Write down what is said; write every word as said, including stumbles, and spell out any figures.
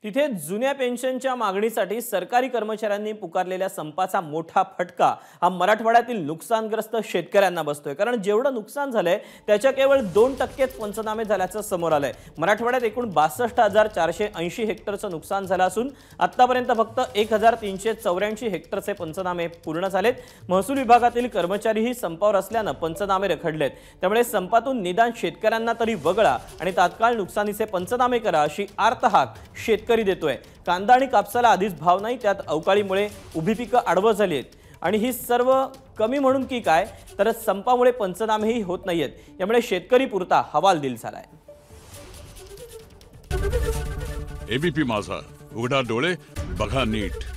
तिथे जुन्या पेन्शनच्या मागणीसाठी सरकारी कर्मचाऱ्यांनी पुकारलेल्या संपाचा मोठा फटका हा मराठवाड्यातील नुकसानग्रस्त शेतकऱ्यांना बसतोय। कारण जेवढं नुकसान झालंय त्याच्या केवळ दोन टक्केच पंचनामे झाल्याचं समोर आलंय। मराठवाड्यात एकूण बासष्ट हजार चारशे ऐंशी हेक्टरचं नुकसान झालं असून आतापर्यंत फक्त एक हजार तीनशे चौऱ्याऐंशी हेक्टरचे पंचनामे पूर्ण झालेत। महसूल विभागातील कर्मचारीही संपावर असल्यानं पंचनामे रखडलेत। त्यामुळे संपातून निदान शेतकऱ्यांना तरी वगळा आणि तात्काळ नुकसानीचे पंचनामे करा अशी आर्तहाक शेतकरी देतोय। कांदा आणि कापसाला आधीच भाव नाही, त्यात अवकाळीमुळे उभी पिकं आडवं झाली आहेत आणि ही सर्व कमी म्हणून की काय तर संपामुळे पंचनामेही होत नाहीयेत। यामुळे शेतकरी पुरता हवालदिल झालाय। एबीपी माझा, उघडा डोळे बघा नीट।